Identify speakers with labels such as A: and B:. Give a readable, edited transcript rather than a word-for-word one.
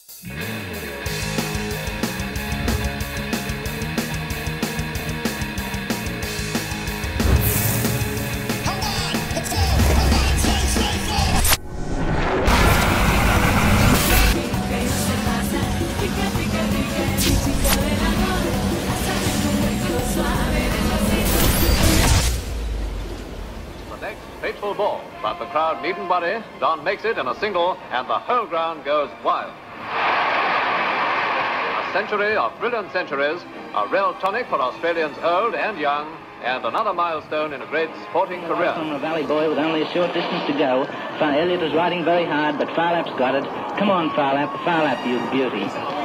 A: Fateful ball, but the crowd needn't worry. Don makes it in a single, and the whole ground goes wild. A century of brilliant centuries, a real tonic for Australians old and young, and another milestone in a great sporting career.
B: From a Valley boy with only a short distance to go. Elliott is riding very hard, but Phar Lap's got it. Come on, Phar Lap, you beauty.